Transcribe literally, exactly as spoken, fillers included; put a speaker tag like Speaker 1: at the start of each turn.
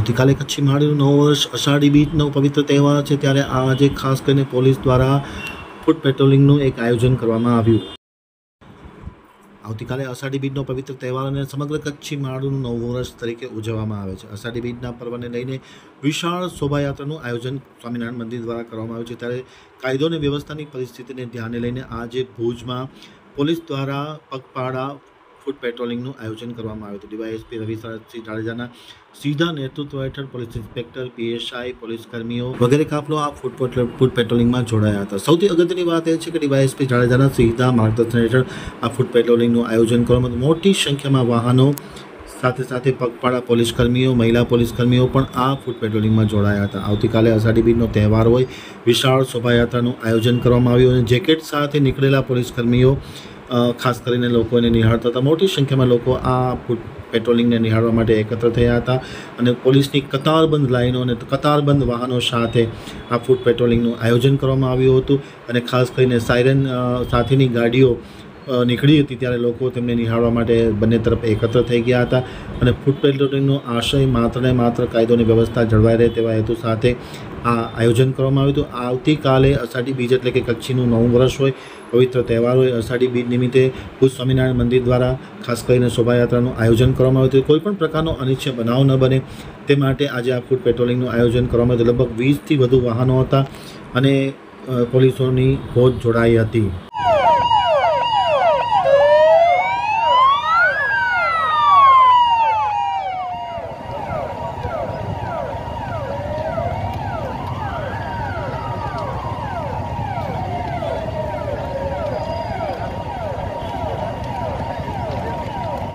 Speaker 1: આવતીકાલે કચ્છી માડીનું નવું વર્ષ અષાઢી બીજનો પવિત્ર તહેવાર છે, ત્યારે આજે ખાસ કરીને પોલીસ દ્વારા ફૂટ પેટ્રોલિંગનું એક આયોજન કરવામાં આવ્યું. આવતીકાલે અષાઢી બીજનો પવિત્ર તહેવાર અને સમગ્ર કચ્છી માડીનું નવું વર્ષ તરીકે ઉજવવામાં આવે છે. અષાઢી બીજના પર્વને લઈને વિશાળ શોભાયાત્રાનું આયોજન સ્વામિનારાયણ મંદિર દ્વારા કરવામાં આવ્યું છે. ત્યારે કાયદો અને વ્યવસ્થાની પરિસ્થિતિને ધ્યાને લઈને આજે ભુજમાં પોલીસ દ્વારા પગપાળા ફૂટ પેટ્રોલિંગનું આયોજન કરવામાં આવ્યું હતું. ડીવાયએસપી રવિશરણસિંહ જાડેજાના સીધા નેતૃત્વ હેઠળ પોલીસ ઇન્સ્પેક્ટર, પીએસઆઈ, પોલીસ કર્મીઓ વગેરે કાફલો આ ફૂટ ફૂટ પેટ્રોલિંગમાં જોડાયા હતા. સૌથી અગત્યની વાત એ છે કે ડીવાયએસપી જાડેજાના સીધા માર્ગદર્શન હેઠળ આ ફૂટ પેટ્રોલિંગનું આયોજન કરવામાં મોટી સંખ્યામાં વાહનો સાથે સાથે પગપાળા પોલીસ કર્મીઓ, મહિલા પોલીસ કર્મીઓ પણ આ ફૂટ પેટ્રોલિંગમાં જોડાયા હતા. આવતીકાલે અષાઢી બીજનો તહેવાર હોય, વિશાળ શોભાયાત્રાનું આયોજન કરવામાં આવ્યું અને જેકેટ સાથે નીકળેલા પોલીસ કર્મીઓ ખાસ કરીને લોકોને નિહાળતા હતા. મોટી સંખ્યામાં લોકો આ ફૂટ પેટ્રોલિંગને નિહાળવા માટે એકત્ર થયા હતા અને પોલીસની કતારબંધ લાઈનો અને કતારબંધ વાહનો સાથે આ ફૂટ પેટ્રોલિંગનું આયોજન કરવામાં આવ્યું હતું અને ખાસ કરીને સાયરન સાથેની ગાડીઓ નીકળી હતી ત્યારે લોકો તેમને નિહાળવા માટે બંને તરફ એકત્ર થઈ ગયા હતા અને ફૂટ પેટ્રોલિંગનો આશય માત્ર ને માત્ર કાયદોની વ્યવસ્થા જળવાઈ રહે તેવા હેતુ સાથે આ આયોજન કરવામાં આવ્યું હતું. આવતીકાલે અષાઢી બીજ એટલે કે કચ્છીનું નવું વર્ષ હોય, પવિત્ર તહેવાર હોય. અષાઢી બીજ નિમિત્તે ભુજ સ્વામિનારાયણ મંદિર દ્વારા ખાસ કરીને શોભાયાત્રાનું આયોજન કરવામાં આવ્યું હતું. કોઈપણ પ્રકારનો અનિચ્છનીય બનાવ ન બને તે માટે આજે આ ફૂટ પેટ્રોલિંગનું આયોજન કરવામાં આવ્યું હતું. લગભગ વીસથી વધુ વાહનો હતા અને પોલીસોની ફોજ જોડાઈ હતી.